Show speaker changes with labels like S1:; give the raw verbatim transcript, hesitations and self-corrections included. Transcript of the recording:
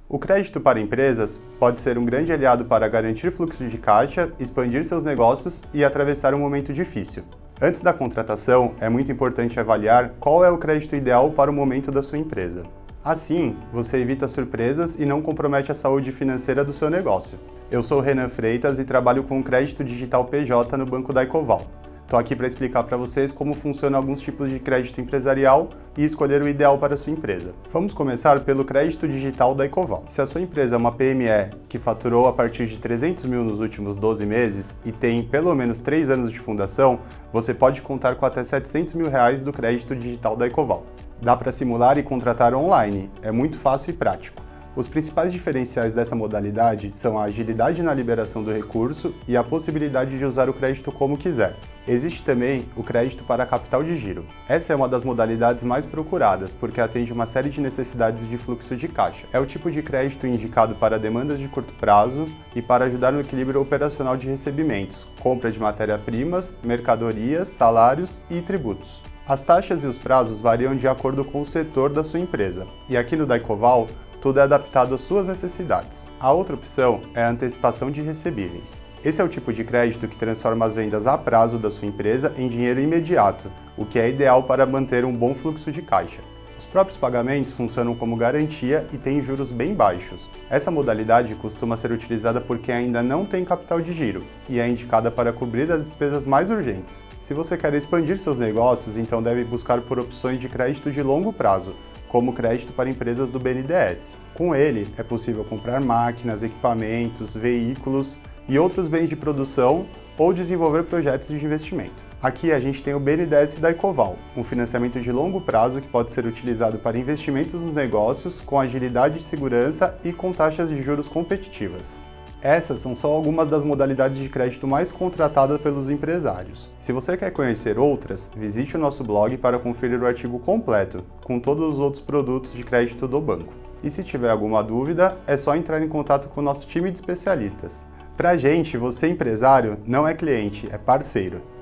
S1: O crédito para empresas pode ser um grande aliado para garantir fluxo de caixa, expandir seus negócios e atravessar um momento difícil. Antes da contratação, é muito importante avaliar qual é o crédito ideal para o momento da sua empresa. Assim, você evita surpresas e não compromete a saúde financeira do seu negócio. Eu sou Renan Freitas e trabalho com crédito digital P J no Banco da Ecoval. Estou aqui para explicar para vocês como funcionam alguns tipos de crédito empresarial e escolher o ideal para a sua empresa. Vamos começar pelo crédito digital da Ecoval. Se a sua empresa é uma P M E que faturou a partir de trezentos mil nos últimos doze meses e tem pelo menos três anos de fundação, você pode contar com até setecentos mil reais do crédito digital da Ecoval. Dá para simular e contratar online, é muito fácil e prático. Os principais diferenciais dessa modalidade são a agilidade na liberação do recurso e a possibilidade de usar o crédito como quiser. Existe também o crédito para capital de giro. Essa é uma das modalidades mais procuradas, porque atende uma série de necessidades de fluxo de caixa. É o tipo de crédito indicado para demandas de curto prazo e para ajudar no equilíbrio operacional de recebimentos, compra de matéria-primas, mercadorias, salários e tributos. As taxas e os prazos variam de acordo com o setor da sua empresa. E aqui no da Ecoval, tudo é adaptado às suas necessidades. A outra opção é a antecipação de recebíveis. Esse é o tipo de crédito que transforma as vendas a prazo da sua empresa em dinheiro imediato, o que é ideal para manter um bom fluxo de caixa. Os próprios pagamentos funcionam como garantia e têm juros bem baixos. Essa modalidade costuma ser utilizada por quem ainda não tem capital de giro e é indicada para cobrir as despesas mais urgentes. Se você quer expandir seus negócios, então deve buscar por opções de crédito de longo prazo, como crédito para empresas do B N D E S. Com ele, é possível comprar máquinas, equipamentos, veículos e outros bens de produção ou desenvolver projetos de investimento. Aqui a gente tem o B N D E S da Ecoval, um financiamento de longo prazo que pode ser utilizado para investimentos nos negócios com agilidade e segurança e com taxas de juros competitivas. Essas são só algumas das modalidades de crédito mais contratadas pelos empresários. Se você quer conhecer outras, visite o nosso blog para conferir o artigo completo, com todos os outros produtos de crédito do banco. E se tiver alguma dúvida, é só entrar em contato com o nosso time de especialistas. Pra gente, você empresário não é cliente, é parceiro.